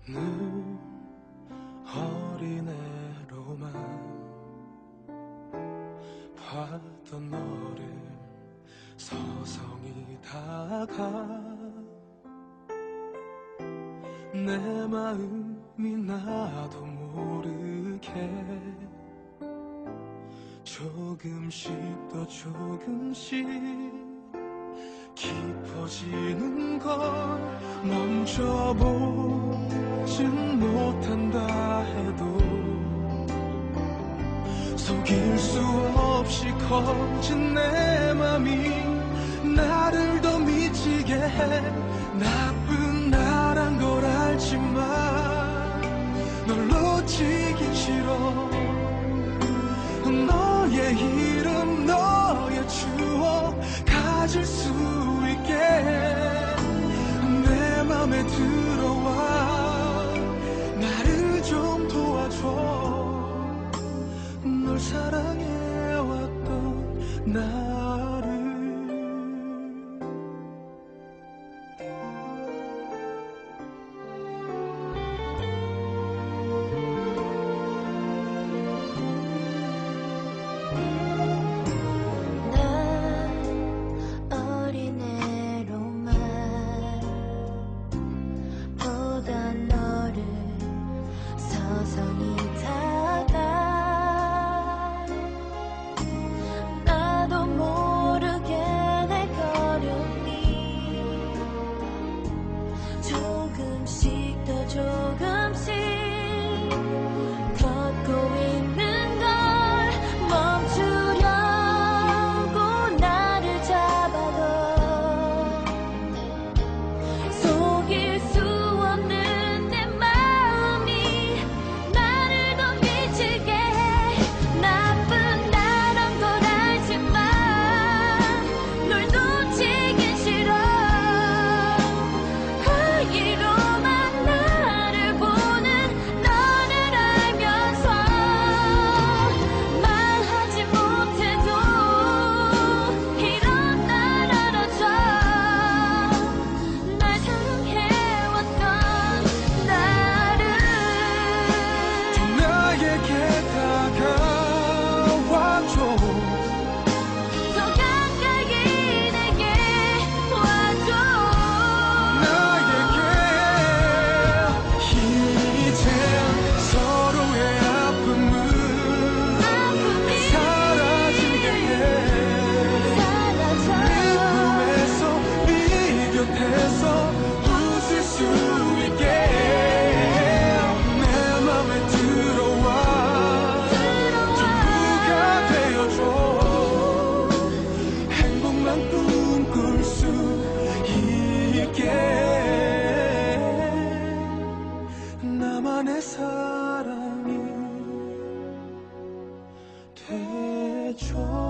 늘 어린애로만 봤던 너를 서성이 다가 내 마음이 나도 모르게 조금씩 더 조금씩 깊어지는 걸 멈춰보진 못한다 해도 속일 수 없이 커진 내 맘이 나를 더 미치게 해 나쁜 나란 걸 알지만 널 놓치긴 싫어 너의 이름 너의 추억 가질 수 있게 내 맘에 들어와 나를 좀 도와줘 널 사랑해왔던 나를 나만의 사랑이 되죠